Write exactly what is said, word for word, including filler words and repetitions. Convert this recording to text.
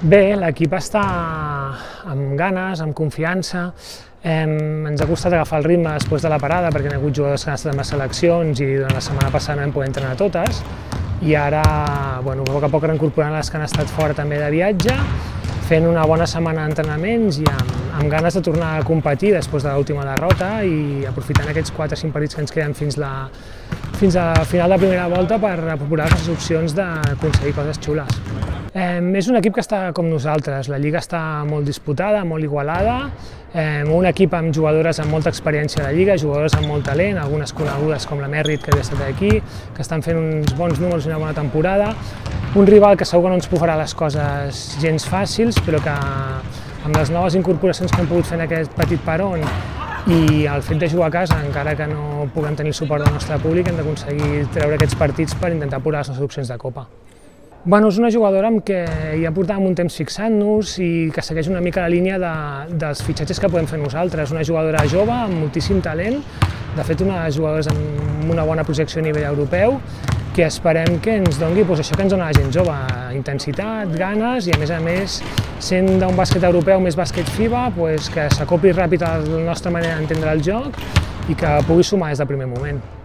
Bé, l'equip està amb ganes, amb confiança. Eh, ens ha costat agafar el ritme després de la parada perquè hi ha hagut jugadors que han estat en les seleccions i durant la setmana passada no vam poder entrenar totes. I ara, bueno, a poc a poc reincorporant les que han estat fora també de viatge, fent una bona setmana d'entrenaments i amb, amb ganes de tornar a competir després de l'última derrota i aprofitant aquests quatre o cinc partits que ens queden fins, la, fins al final de la primera volta per procurar les opcions d'aconseguir coses xules. Eh, és un equip que està com nosaltres, la lliga està molt disputada, molt igualada, eh, un equip amb jugadores amb molta experiència a la lliga, jugadores amb molt talent, algunes conegudes com la Merritt que havia estat aquí, que estan fent uns bons números i una bona temporada, un rival que segur que no ens farà les coses gens fàcils, però que amb les noves incorporacions que hem pogut fer en aquest petit peron i el fet de jugar a casa, encara que no puguem tenir el suport del nostre públic, hem d'aconseguir treure aquests partits per intentar apurar les nostres opcions de Copa. Bueno, és una jugadora amb què ja portàvem un temps fixant-nos i que segueix una mica la línia de, dels fitxatges que podem fer nosaltres. Una jugadora jove amb moltíssim talent, de fet una jugadora amb una bona projecció a nivell europeu, que esperem que ens doni doncs, això que ens dona la gent jove, intensitat, ganes i a més a més, sent d'un bàsquet europeu més bàsquet FIBA, doncs, que s'acopli ràpid a la nostra manera d'entendre el joc i que pugui sumar des del primer moment.